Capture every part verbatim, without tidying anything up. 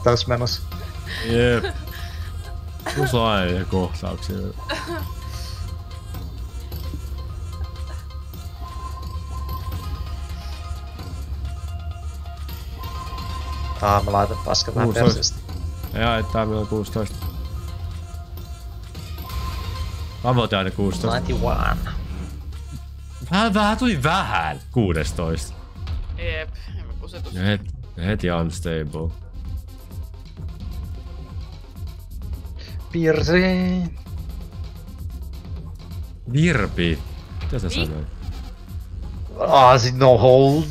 kohtaus menossa. Jep. Tuossa on aina kohtauksia. Aa, mä laitan paskan vähän perseestä. Ei haittaa, meillä on kuusitoista. Tavoite aina kuusitoista. yhdeksänkymmentäyksi. Vähän, vähän tuli vähän kuusitoista. Jep, en mä kusetus. Ja heti, heti unstable. Pirri. Virpi. Mitä sä Niin? sanoit? Ah, sit no hold.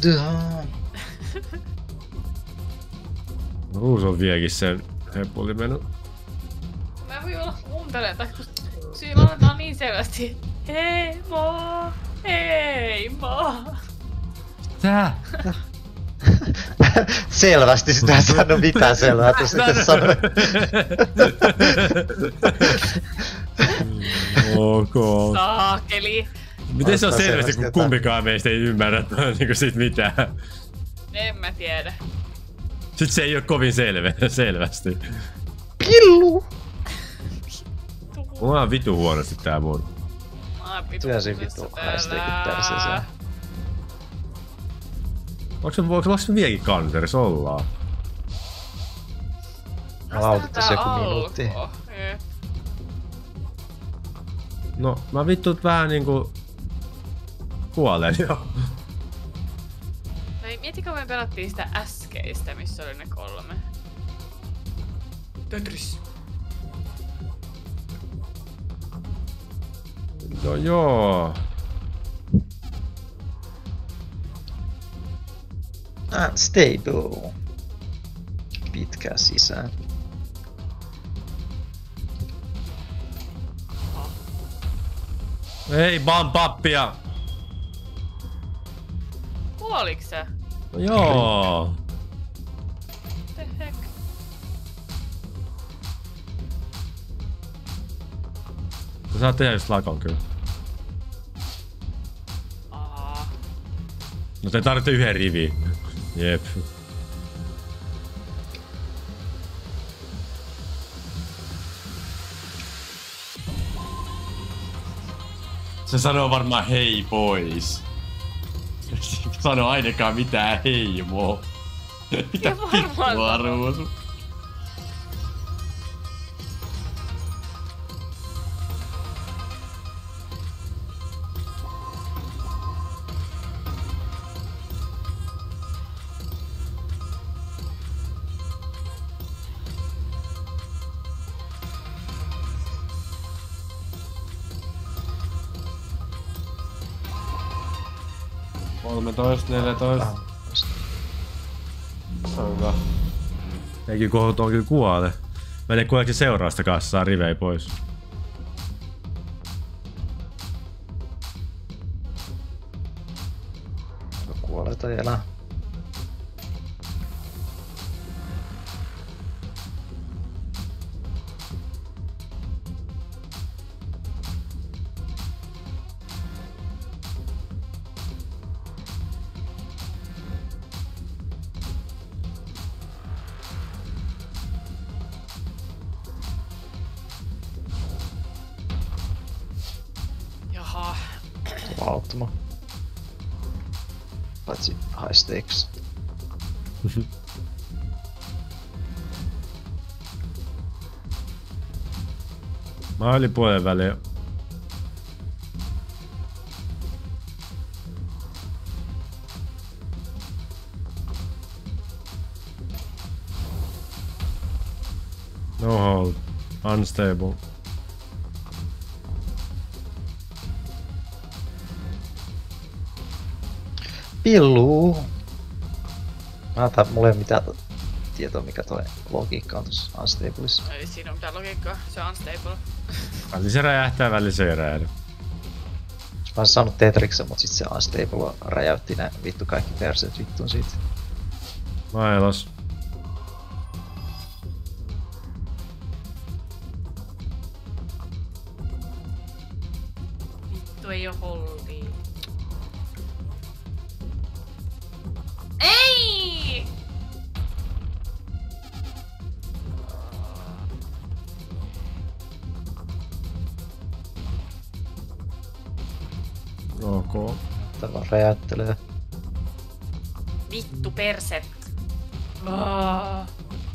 Ruus on vieläkin sen hepuli mennyt. Mä en voi olla kuuntelemaan, kun siinä lauletaan niin selvästi. Heimo, heimo. Tää? Selvästi sitä ei sano mitään selvää, että sitten sanoi. Ok. Saakeli. Miten se on Vastaa selvästi, selvästi kun kumpikaan meistä ei ymmärrä niinku sit mitään? En mä tiedä. Sit se ei oo kovin selvä, selvästi. Pillu! Mulla on vitu huonosti tää mun. Mä oon vitu Työnsi kusessa vitu täällä. haisteekin perseeseen. Onks me, voiko me vieläkin kanteris ollaan? Mä lautin tossa joku Tästä minuutti. alkoi. Jep. No, mä vittu vähän niinku... kuolen jo. Ei, mieti kun me pelattiin sitä äskeistä, missä oli ne kolme. Tetris. No joo. Unstable. Pitkään sisään. Ei vaan pappia! Kuoliks sä? No joo. The heck? Sä saat tehdä just lakon kyllä. Aa. No te tarvitte yhden rivin. Jep. Se sanoo varmaan hei boys. Sano ainakaan mitään heimo. Mitä Ja varmaan vittua arvoisu? kolmetoista, neljätoista. Se on hyvä. Eikin kohut on kyllä kuole. Mä en kuuleeksi seuraavasta kassaa rivei pois. Kuolee tai elää. Jaha. Lauttuma. Paitsi high stakes. Mä olin puolen väliin. No hold. Unstable. Pillu! Mä otan, mulla ei oo mitään tietoa mikä toi logiikka on tossa Unstableissa. Ei siinä on mitään logiikkaa. Se on unstable. Välillä se räjähtää, välillä se ei räjähdä. Mä oon saanut Tetriksen, mut sit se Unstable räjäytti nää vittu kaikki perseet vittuun siitä. Mailos. Vittu ei oo holdia. Ei! Ok. Tämä räjäyttelee. Vittu perset. Oh.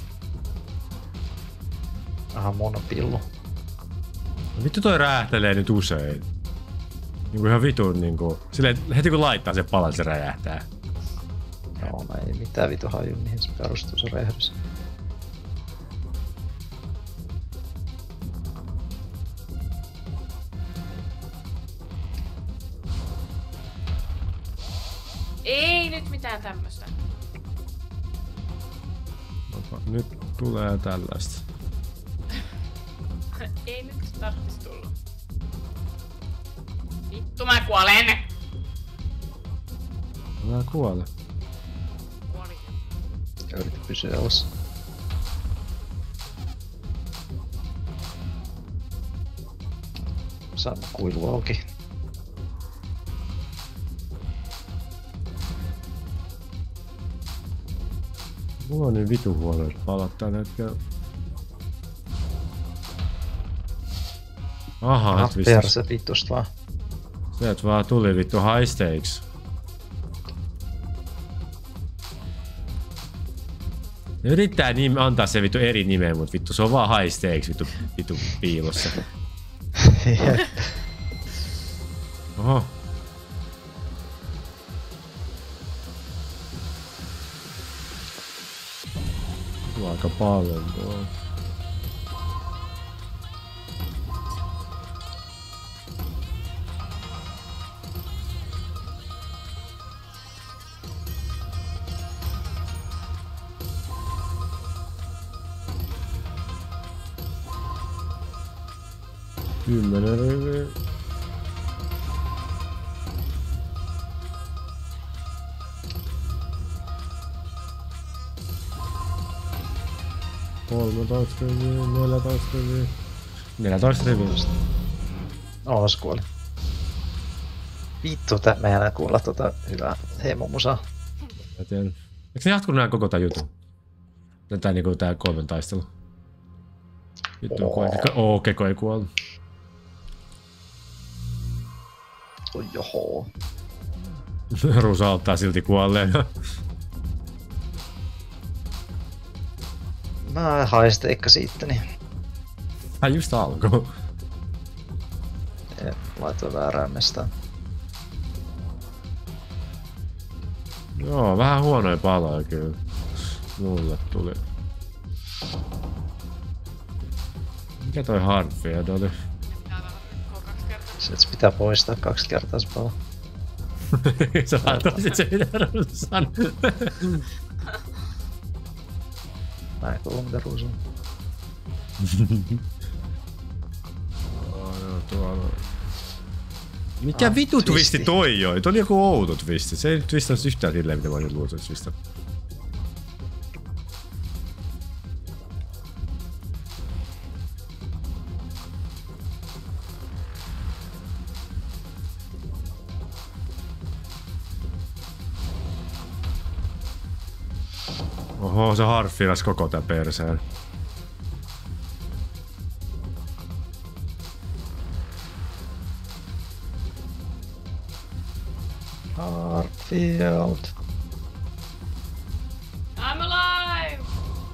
Aha, monopillu. Vittu toi räjähtelee nyt usein. Niinku ihan vitun niinku... Silleen heti kun laittaa sen palan, se räjähtää. Joo, mä ei mitään vitu haju, mihin se perustuu se räjähdys. Ei nyt mitään tämmöstä. Opa, nyt tulee tällaista. Ei nyt tarvitsis tulla. Vittu mä kuolen! Älä kuole. Kuolin. Yritä pysyä elossa. Saamme kuilu auki. Mulla on niin vitu huonoit palat tällä hetkellä. Aha, Aha, et vistas. perse vitusta vaan. Sieltä vaan tuli vittu high stakes. Ne yrittää nim- antaa se vittu eri nimeä, mut vittu se on vaan high stakes vittu, vittu piilossa. Oho. Tuo on aika paljon tuo. Kymmenen riviä. Kolmetoista riviä, neljätoista riviä. Neljätoista riviä. Oos kuoli. Vittu, tää me enää kuulla tota hyvää heimomusaa. Mä tiedän. Eikö ne jatkunut nää koko tää jutun? Tää niinku tää kolmen taistelu. Vittu on kuoli. Oo, Keko ei kuollut. Oi johoo. Rusa ottaa silti kuolleen. Mä haisteikkasin itteni. Hän just alkoi. Ja laitoin väärään mestaan. Joo, vähän huonoja paloja kyllä. Mulle tuli. Mikä toi Hardfield oli? Tää on kaksi kertaa. Se et pitää poistaa kaksi kertaa se pala. Sä laitoisit se mitä Rusa sanoi. Mä en kuulu mitä Ruusu on. Oh, joo, tuolla. Mikä Ah, vitu twisti twisti. toi oli? Toi oli joku outo twisti. Se ei twistannut yhtään silleen, mitä mä olin luullut, että twistannut. Oho, se harfilas koko tää perseen. Hardfield. I'm alive!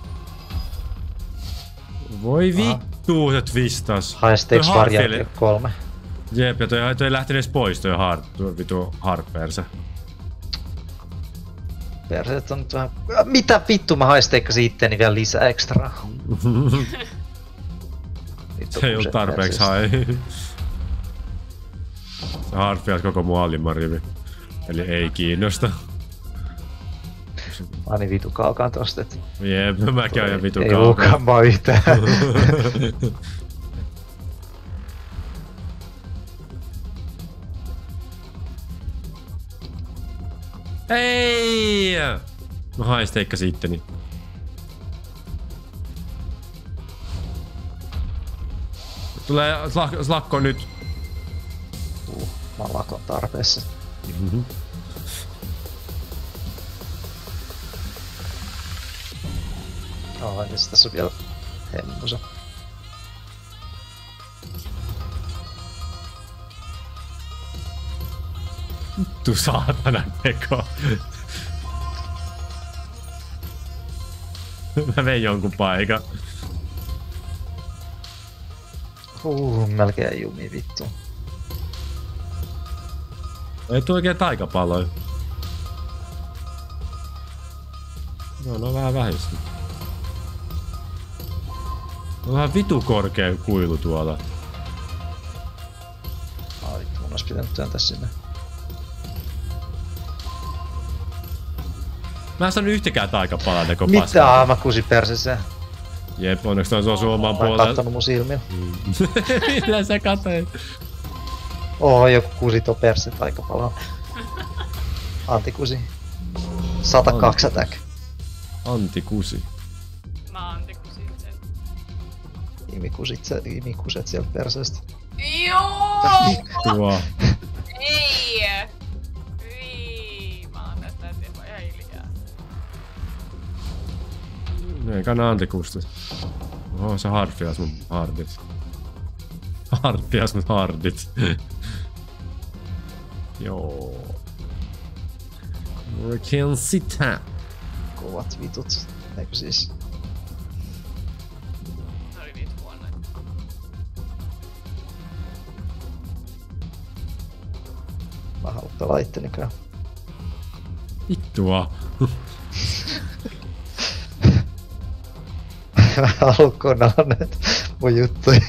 Voi vittu, se twistas. Haisteiksi Toi Hardfield- variaatio kolme. Jep, ja toi, toi ei lähtenyt edes pois toi hard, tuo vitu hardperse. Perseet on nyt vähän... Mitä vittu mä haisteikkasin itteni vielä lisää ekstraa. Vittu, Se ei ollut kuset tarpeeksi perseestä. hai. Se hardfield koko mun alimman rivi. Eli ei kiinnosta. Mä oon niin vitu kaukaan tosta, et Jep, mäkin ajan vitu ei kaukaa. luukaan mua yhtään. Ei! Mä haisteikkasin itteni. Tulee slak- slakko nyt. Uh, mä oon lakon tarpeessa. Oh, ja sit tässä on vielä hemmusa. Vittu saatana Peko. Mä vein jonkun paikan. Huh, melkein jumi vittu. Ei tuu oikein taikapalloja. No, no vähän vähistä. On vähän vitu korkea kuilu tuolla. Ai vittu, mun ois pitänyt työntää sinne. Mä en saanut yhtäkään taikapalaa teko Mitä? paskaa. Mä kusin perseseen. Jep, onneksi toi osuu omaan Mä oon puolelle. kattonut mun silmiä. Millä sä katsoit? Oo, joku kusi tuo perset aika paljon. Antti kusi. sata kaksi attack. Antti Kusi. Mä antikusin sen. Imikusit, se, imikuset sieltä perseestä. Joo! Tuo. Ei! Ei! Mä oon tästä eteenpäin ihan hiljaa. Ei kannaa Antti Kusta. Oho, se harfias mun hardit. Harfias mun hardit. Joo. We can sit here. Kovat vitut. Eikö siis? Se oli niitä huonoja. Mä haluan pelaa ittenikaan. Vittua. Mä haluan kuunnella näitä mun juttuja.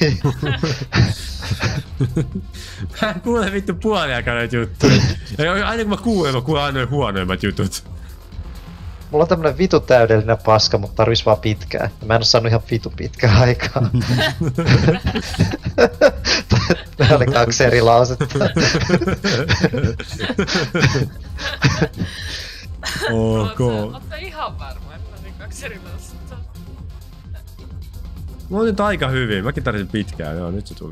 Mä en kuule vittu puoliakaan näitä juttuja. Ja aina kun mä kuulen, mä kuulen aina huonoimmat jutut. Mulla on tämmönen vitu täydellinen paska, mutta tarvis vaan pitkään. Mä en oo saanut ihan vitu pitkää aikaa. Nämä oli kaksi eri lausetta. Ok. Ootte ihan varma, että mä olin kaksi eri lausetta. Mä oon nyt aika hyvin. Mäkin tarvitsin pitkään. Joo, nyt se tuli.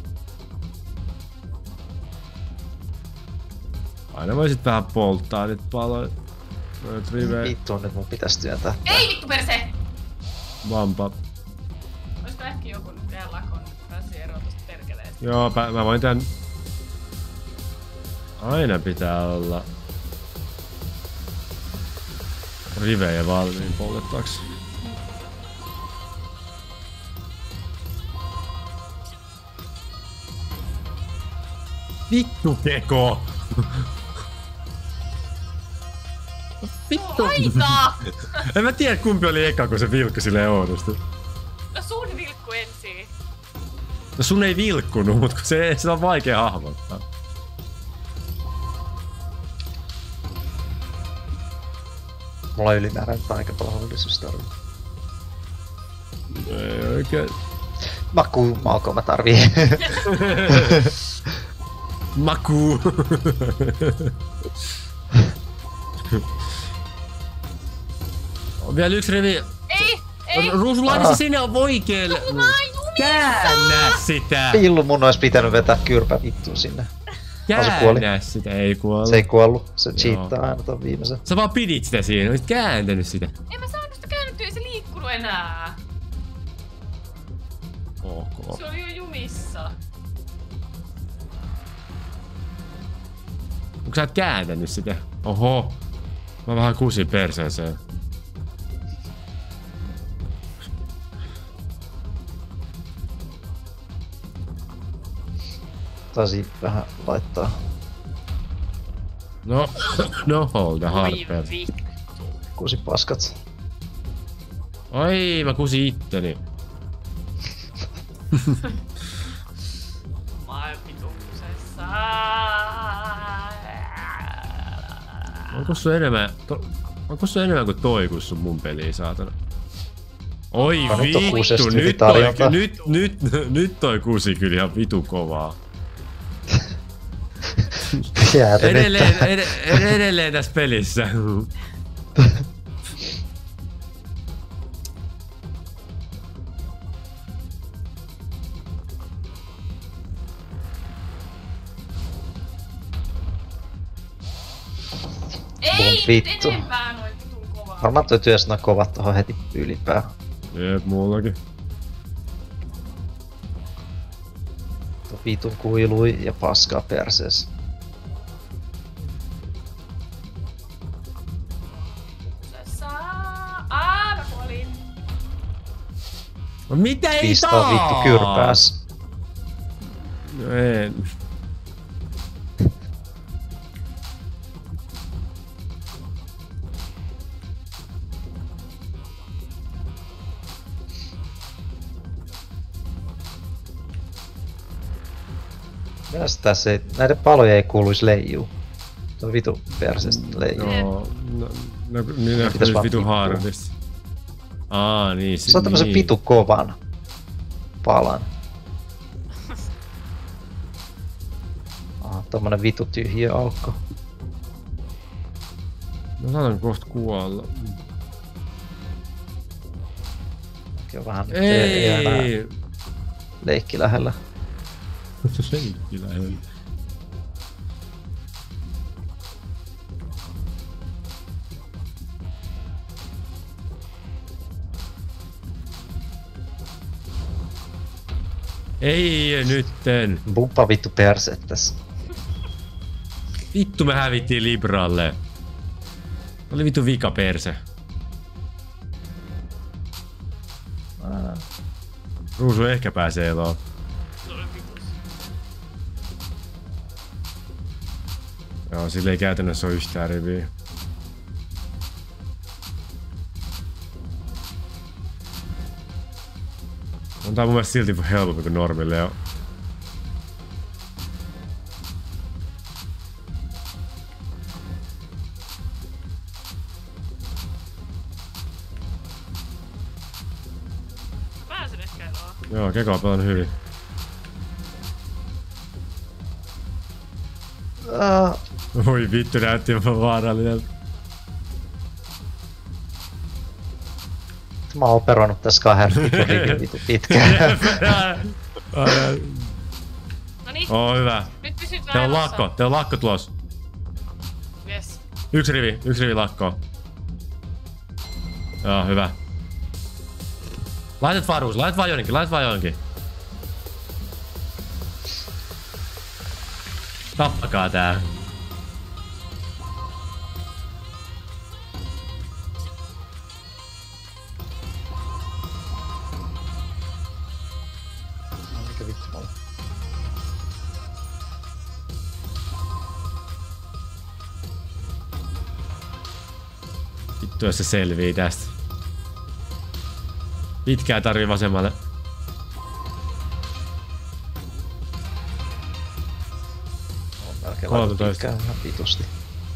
Aina voisit vähän polttaa nyt paloja. Noit rivejä. Vittu, nyt mun pitäis työntää. Ei vittu perse! Vampa. Olisiko ehkä joku nyt tehdä lakon, nyt pääsee eroon tosta perkeleestä? Joo, pä- mä voin tän... Aina pitää olla... rivejä valmiin poltettaaksi. Vittu Keko! Vittu! Haita! En mä tiedä kumpi oli eka, kun se vilkku silleen oudosti. No sun vilkku ensin. No sun ei vilkkunut, mut kun se, se on vaikea hahmottaa. Mulla on ylimääräinen taikapalhollisuustarve. Ei oikein. Maku, maako mä tarvii. Maku! On vielä yksi rivi. Ei! Ei! Ruusulainen se sinne on oikeelle. Käännä sitä! Pillu, mun ois pitänyt vetää kyrpä vittuun sinne. kuoli. Käännä sitä, ei kuollut. Se ei kuollut, se cheattaa aina ton viimeisen. Sä vaan pidit sitä siinä, olisit kääntänyt sitä. En mä saanut sitä käännettyä, ei se liikkunut enää. Ok. Se oli jo jumissa. Onko sä et kääntänyt sitä? Oho. Mä vähän kusin perseeseen. Taisi vähän laittaa. No, no hold the Oi harper. vittu. Kusi paskat. Oi, mä kusin itteni. Mä oon vitun kusessa. Onko se enemmän, to, onko se enemmän kuin toi, kun sun mun peliä, saatana? Oi No, nyt on kuusesta vittu, hyvin nyt toi, tarjonta. nyt, nyt, nyt toi kusi kyllä ihan vitu kovaa. Jäätä Edelleen, nyt. ed, ed, edelleen tässä pelissä. Ei vittu. enempää noin vitun kovaa. Varmaan toi työssä noin kovat tohon heti ylipää. Jep, mullakin. Tuo vitun kuilui ja paskaa persees. No mitä ei Pistää taas? vittu kyrpääs. No en. Mielestäni tässä ei, näiden paloja ei kuuluisi leijuu. Se on vitu persestä leijuu. No, no, no minä Pitäis pitäis vaan vitu tippua. hardista. Aa, niin. Se on tämmösen niin. vitu kovan palan. Aha, tommonen vitu tyhjä aukko. Mä saatan kohta kuolla. Mäkin on vähän ei, ei enää Ei! leikki lähellä. Leikki lähellä. Ei nytten. Buppa vittu persettäs. Vittu me hävittiin Libralle. Oli vittu vika perse. Ää, Ruusu ehkä pääsee eloon. Joo, sillä ei käytännössä ole yhtään riviä. On tää mun mielestä silti helpompi kuin normille jo. Pääsen ehkä eloon. Joo, Keko on pelannut hyvin. ää, Oi vittu, näytti jopa vaaralliselta. Mä oon operoinut tässä kahden vitun rivin vitu pitkään. Noniin, Oo, hyvä. nyt pysyt Teillä on raivossa. lakko, teillä on lakko tulos. Yes. Yksi rivi, yksi rivi lakkoa. Joo, hyvä. Laitat vaan Ruusu, laitat vaan jonnekin, laitat vaan jonnekin. Tappakaa tää. Mikä vittu mulla? Vittu, jos se selvii tästä. Pitkää tarvii vasemmalle. On melkein kolmetoista. laitettu pitkään ihan vitusti.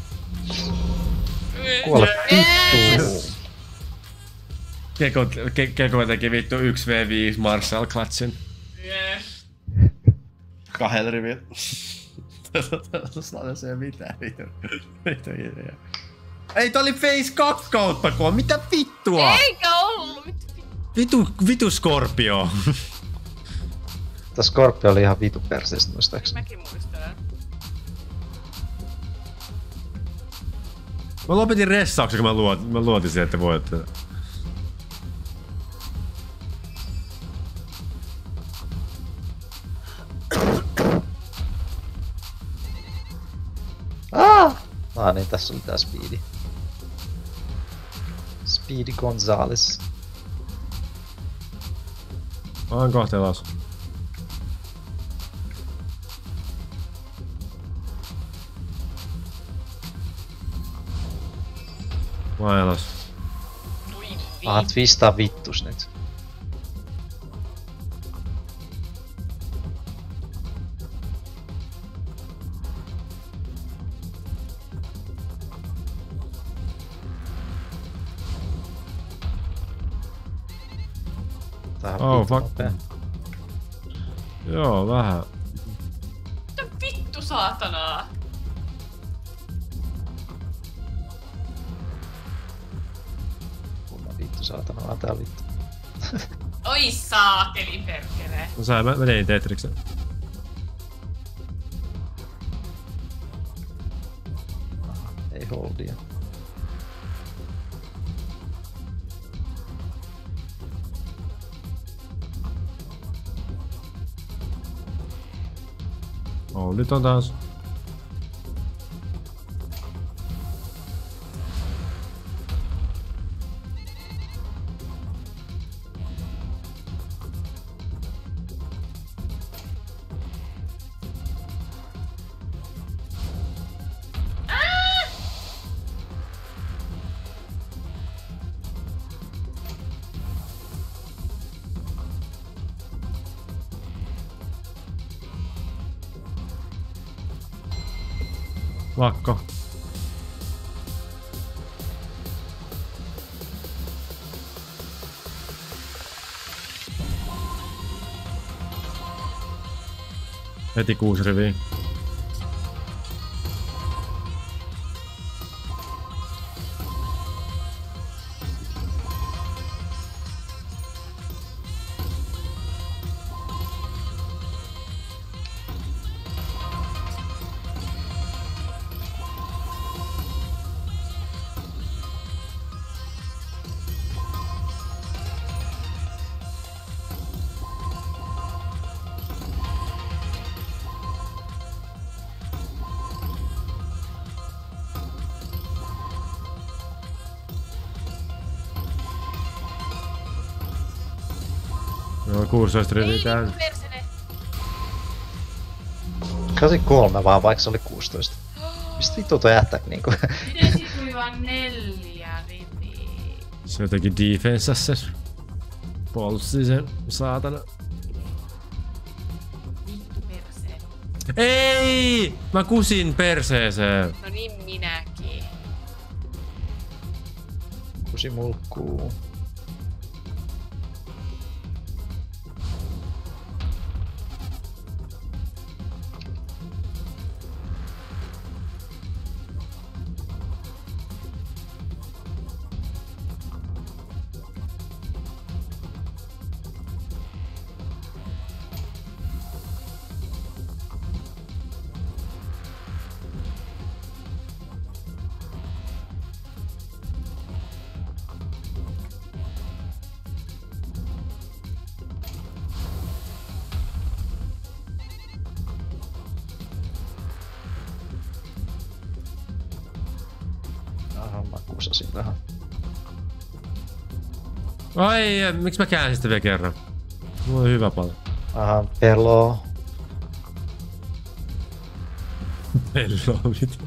Kuole vittu! Keko, ke, Keko teki vittu yksi vee viisi Marshall Clutchin. Yeah. Kahdella rivillä. Tuossa se mitään vittu. Vittu idea. Ei, tää oli Phase kaksi kautta kun mitä vittua? Eikä ollut mitään. Vitu, vitu Scorpio. Tää Scorpio oli ihan vitu perseestä muistaakseni. Mäkin muistelen. Mä lopetin ressauksen, kun mä, luot, mä luotin siihen, että voitte. Ah! Ah niin, tässä oli tää Speedy. Speedy Gonzales. Mä oon kohta elossa. Mä oon elossa. Ui, Ah, twistaa vittus nyt. Tää on Oh, vittu fuck. nopea. Joo, vähän. Mitä vittu saatanaa? Kunnon vittu saatana vaan tää vittu. Oi saakeli perkele. No sä, mä, mä tein Tetriksen. Ei holdia. Oh, nyt on taas. Vakko. Heti kuusi riviä. Joo, kuusitoista riviä Ei täällä. vittu persene. kahdeksankymmentäkolme vaan, vaikka se oli kuusitoista. Mistä vittu toi attack niinku? Miten siitä tuli vaan neljä riviä? Se jotenkin defensas sen. Polssi sen saatana. Vittu perseen. Ei! Mä kusin perseeseen. No niin minäkin. Kusi mulkkuu. Aha, mä kuusasin vähän. Ai, miksi mä käänsin sitä vielä kerran? Mulla on hyvä paljon. Aha, peloo. Pello, mitä?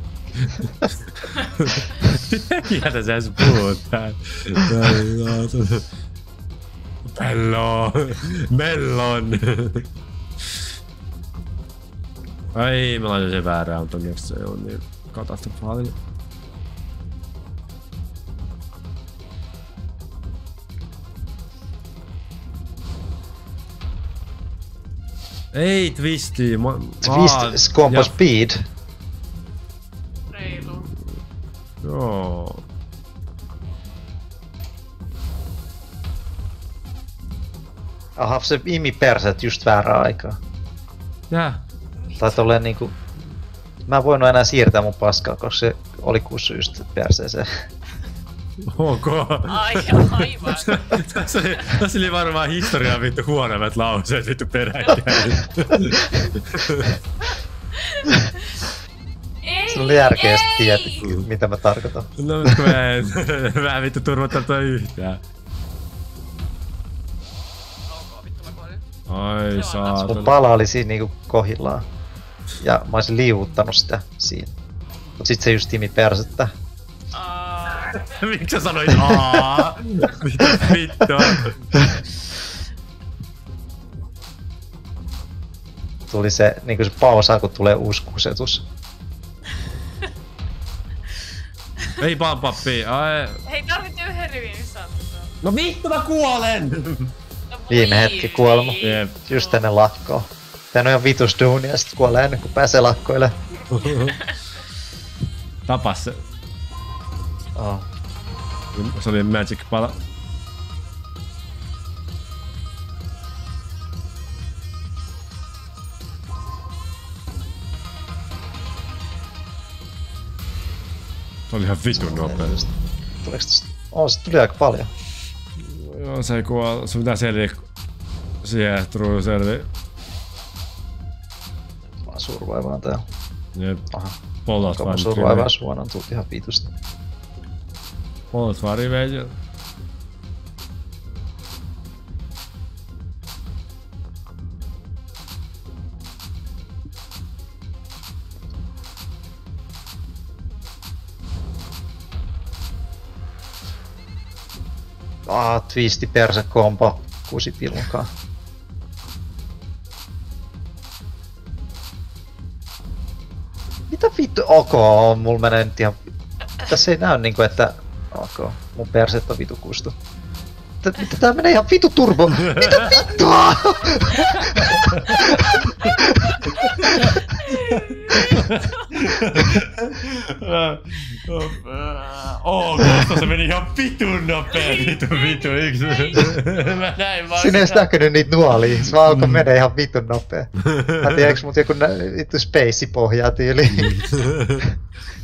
Mitä sä edes puhut täällä? Pello! Mellon! Ai, mä laitan sen väärään, mutta onneksi se on niin katastrofaalinen. Ei twisti, mä... Twist combo ja- speed. Reilu. Joo. Aha, se imi perset just väärää aikaa. Jää. Tai tolleen niinku... Mä en voinut enää siirtää mun paskaa, koska se oli kussu just perseeseen. Ok. Ai, aivan. Tässä oli, tässä oli varmaan historiaa vittu huonommat lauseet vittu peräkkäin. Ei, Se oli järkeä, jos ei! tiedät, mitä mä tarkoitan. No mut kun mä en, mä en vittu turvottanut toi yhtään. Ok, vittu mä kuolin. Ai Mun saatana. pala oli siinä niinku kohillaan. Ja mä olisin liuuttanut sitä siinä. Mut sit se just imi persettä. Aa, Miksi sä sanoit aaa? Mitä vittua? Tuli se niinku se pausaa, kun tulee uusi kusetus. Ei pampappi, ai. hei, tarvit yhden rivin, missä on tota. No vittu mä kuolen! No Viime voi hetki kuolema. Jep. Just ennen lakkoa. Tän on ihan vitus duunia, sit kuolee ennen kuin pääsee lakkoille. Tapas se. Oh. Se oli magic pala. Se oli ihan vitun nopea. Tuleeks tästä? Oh, se tuli aika paljon. Joo, se ei kuole. Se pitää selviä. Siihen truu selviä. Mä survaivaan täällä. Jep. Aha. Pollat Onko vaan mun nyt survaivaa rivejä. suonan tuli ihan vitusta. Pollat vaan rivejä. Ah, twisti perse kombo. Kusi pilunkaan. Mitä Mitä vittu? Ok, mulla menee nyt ihan... Tässä ei näy niinku, että... Ok, mun perset on vitu kustu. Mitä tää menee ihan vitu turbo? Mitä vittua? Oo, koska se meni ihan vitun nopea, vitu vitu yksi. Mä näin vaan. Sinä ei edes näkynyt niitä nuolia, se vaan alkoi mm. menee ihan vitun nopea. Mä tiedäks mut joku vittu spacey pohjaa tyyliin.